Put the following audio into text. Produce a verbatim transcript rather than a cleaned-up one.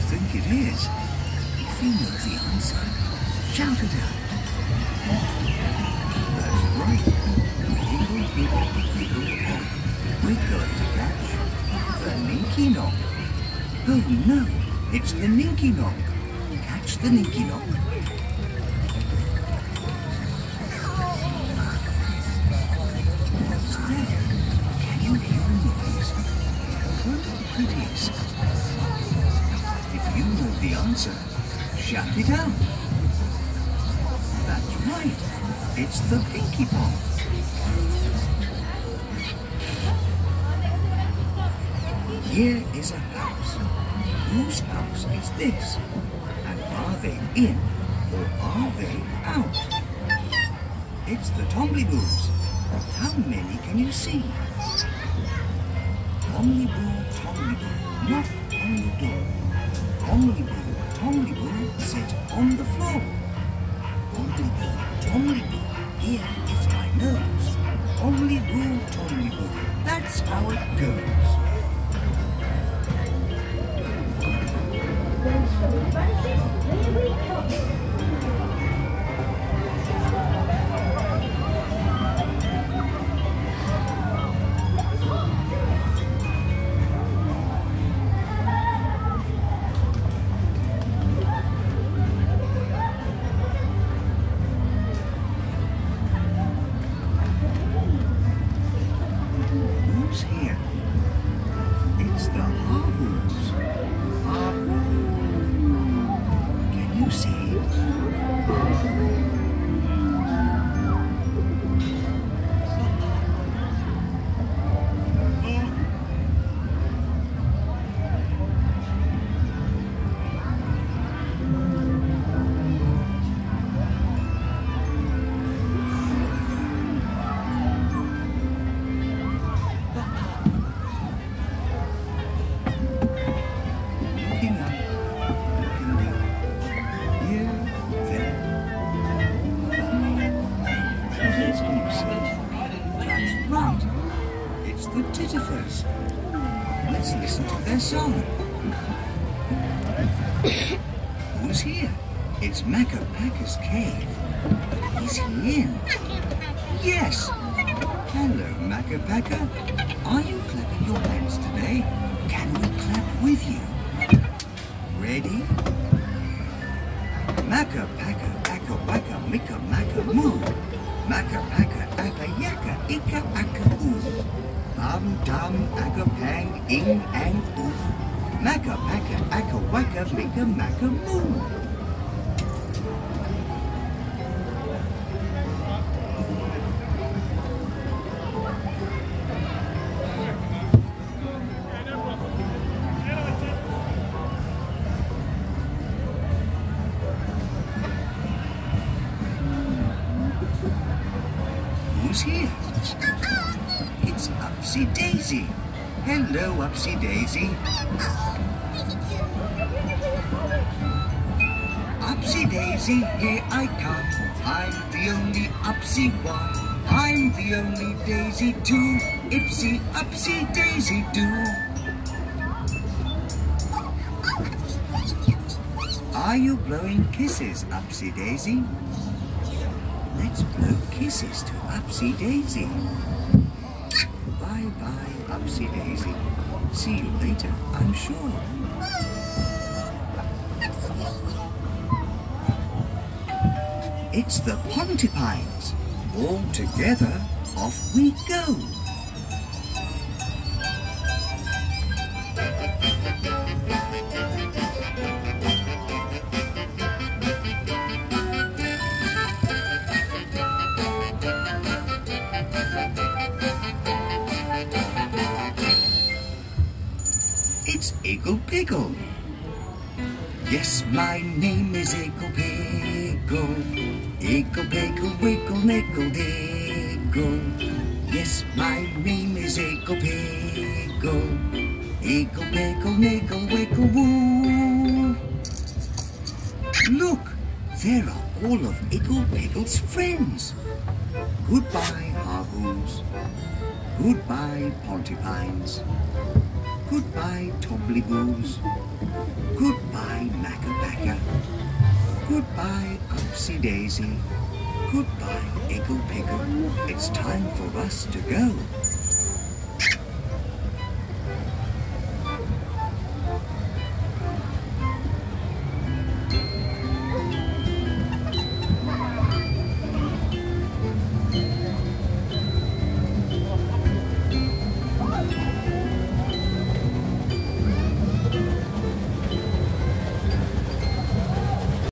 think it is? If you know the answer, shout it out. That's right. Wiggle, wiggle, wiggle, wiggle. We're going to catch the Ninky Nonk. Oh no, it's the Ninky Nonk. Catch the Ninky Nonk. What's there? Can you hear a noise? What it is? If you know the answer, shout it out. That's right. It's the Pinky Pong. Here is a house. Whose house is this? And are they in or are they out? It's the Tombliboos. How many can you see? Tombliboo, Tombliboo, knock on the door. Tombliboo, Tombliboo, sit on the floor. Tombliboo, Tombliboo, here is my nose. Tombliboo, Tombliboo, that's how it goes. Who's here? It's the Harboos. Harboos. Can you see it? Looking up, looking down, here, there. What else can you see? That's right. It's the Tittifers. Let's listen to their song. Who's here? It's Makka Pakka's cave. Is he in? Yes. Hello, Makka Pakka. Are you clapping your hands today? Can we clap with you? Ready? Makka Pakka, Akka Waka, Mika Makka Moo. Makka Pakka, Akka Yaka, Ika Akka Oo. Bum Dum, Akka Pang, Ing and Oof. Makka Pakka, Akka Waka, Mika Makka Moo. Who's here? It's Upsy Daisy. Hello, Upsy Daisy. Upsy Daisy, here I come. I'm the only Upsy one. I'm the only Daisy too. Ipsy, Upsy Daisy do. Are you blowing kisses, Upsy Daisy? Let's blow kisses to Upsy Daisy. Bye-bye, Upsy Daisy. See you later, I'm sure. It's the Pontypines. All together, off we go. It's Iggle Piggle. Yes, my name is Iggle Piggle. Iggle Piggle, wiggle, nickel, diggle. Yes, my name is Iggle Piggle. Iggle Piggle, niggle, wiggle, woo. Look, there are all of Iggle Piggle's friends. Goodbye, Harboos. Goodbye, Pontypines. Goodbye, Tomblyboos. Goodbye, Makka Pakka. Goodbye, Upsy Daisy. Goodbye, Ickle Pickle. It's time for us to go.